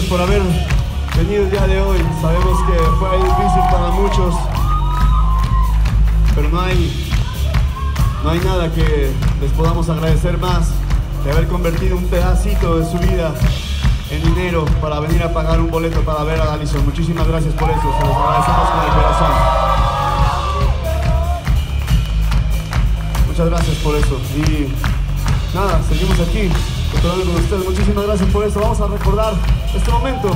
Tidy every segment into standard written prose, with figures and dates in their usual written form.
por haber venido el día de hoy. Sabemos que fue difícil para muchos, pero no hay nada que les podamos agradecer más de haber convertido un pedacito de su vida en dinero para venir a pagar un boleto para ver a Alison. Muchísimas gracias por eso, se los agradecemos con el corazón. Muchas gracias por eso. Y nada, seguimos aquí cotorreando con ustedes. Muchísimas gracias por eso. Vamos a recordar este momento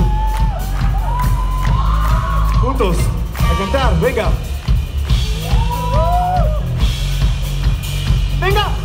juntos, a cantar. Venga. Venga.